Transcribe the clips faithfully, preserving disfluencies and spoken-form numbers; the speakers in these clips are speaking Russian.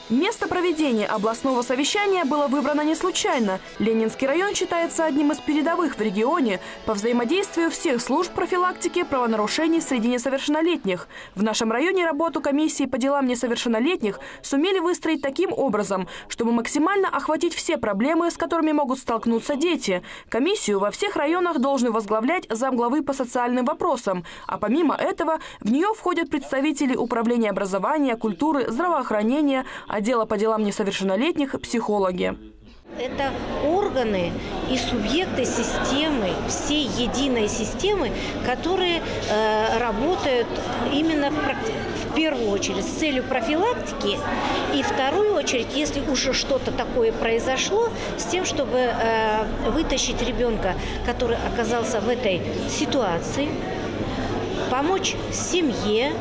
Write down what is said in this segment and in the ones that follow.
Место проведения областного совещания было выбрано не случайно. Ленинский район считается одним из передовых в регионе по взаимодействию всех служб профилактики правонарушений среди несовершеннолетних. В нашем районе работу комиссии по делам несовершеннолетних сумели выстроить таким образом, чтобы максимально охватить все проблемы, с которыми могут столкнуться дети. Комиссию во всех районах должны возглавлять замглавы по социальным вопросам, а помимо этого в нее входят представители управления образования, культуры, здравоохранения, отдела по делам несовершеннолетних, психологи. Это органы и субъекты системы, всей единой системы, которые э, работают именно в, в первую очередь с целью профилактики, и в вторую очередь, если уже что-то такое произошло, с тем, чтобы э, вытащить ребенка, который оказался в этой ситуации, помочь семье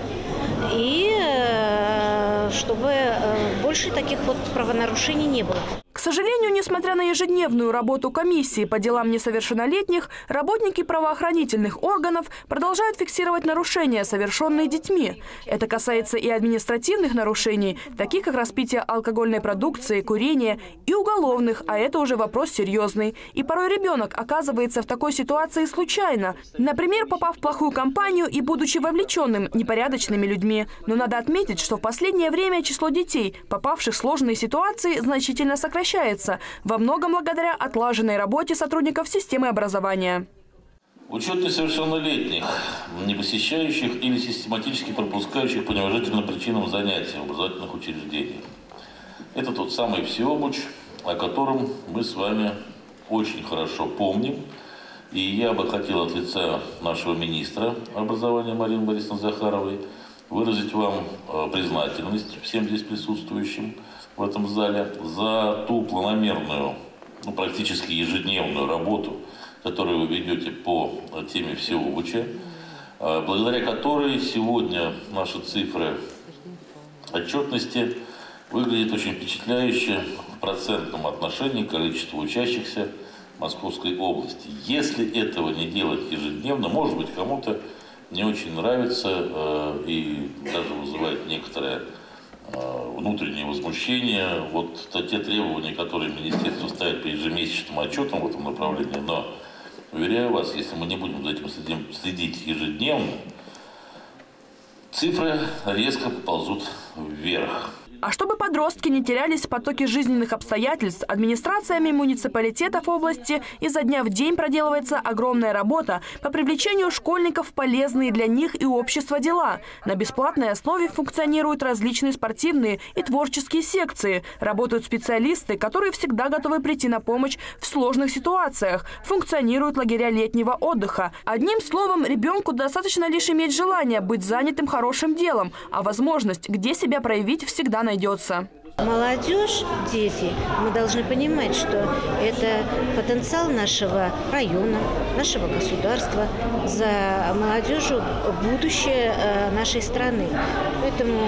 и э, чтобы э, больше таких вот правонарушений не было. К сожалению, несмотря на ежедневную работу комиссии по делам несовершеннолетних, работники правоохранительных органов продолжают фиксировать нарушения, совершенные детьми. Это касается и административных нарушений, таких как распитие алкогольной продукции, курение, и уголовных, а это уже вопрос серьезный. И порой ребенок оказывается в такой ситуации случайно, например, попав в плохую компанию и будучи вовлеченным непорядочными людьми. Но надо отметить, что в последнее время число детей, попавших в сложные ситуации, значительно сокращается. Во многом благодаря отлаженной работе сотрудников системы образования. Учет несовершеннолетних, не посещающих или систематически пропускающих по неуважительным причинам занятия в образовательных учреждениях. Это тот самый всеобуч, о котором мы с вами очень хорошо помним. И я бы хотел от лица нашего министра образования Марины Борисовны Захаровой выразить вам признательность всем здесь присутствующим в этом зале за ту планомерную, ну, практически ежедневную работу, которую вы ведете по теме всеобуча, благодаря которой сегодня наши цифры отчетности выглядят очень впечатляюще в процентном отношении к количеству учащихся Московской области. Если этого не делать ежедневно, может быть, кому-то не очень нравится э, и даже вызывает некоторое э, внутреннее возмущение. Вот те требования, которые министерство ставит по ежемесячным отчетам в этом направлении. Но, уверяю вас, если мы не будем за этим следить ежедневно, цифры резко поползут вверх. А чтобы подростки не терялись в потоке жизненных обстоятельств, администрациями муниципалитетов области изо дня в день проделывается огромная работа по привлечению школьников в полезные для них и общества дела. На бесплатной основе функционируют различные спортивные и творческие секции. Работают специалисты, которые всегда готовы прийти на помощь в сложных ситуациях. Функционируют лагеря летнего отдыха. Одним словом, ребенку достаточно лишь иметь желание быть занятым хорошим делом, а возможность, где себя проявить, всегда найдется. Найдется. Молодежь, дети, мы должны понимать, что это потенциал нашего района, нашего государства. За молодежью будущее нашей страны. Поэтому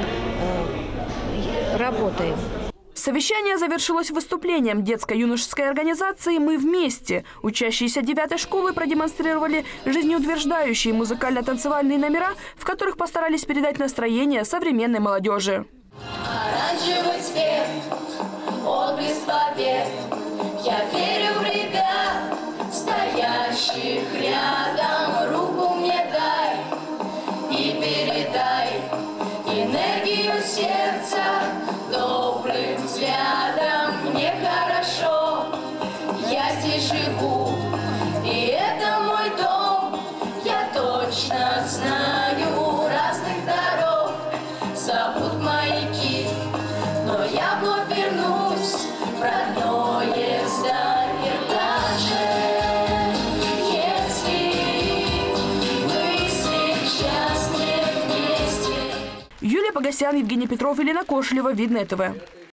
работаем. Совещание завершилось выступлением детско-юношеской организации «Мы вместе». Учащиеся девятой школы продемонстрировали жизнеутверждающие музыкально-танцевальные номера, в которых постарались передать настроение современной молодежи. Оранжевый цвет, отблеск побед. Я верю в ребят, стоящих рядом. Руку мне дай и передай энергию сердца добрым взглядом. Мне хорошо, я здесь живу, и это мой дом. Я точно знаю, разных дорог зовут маяки, но я вновь вернусь в родное здание, даже если мы сейчас не вместе. Юлия Погосян, Евгений Петров, Елена Кошелева, Видное ТВ.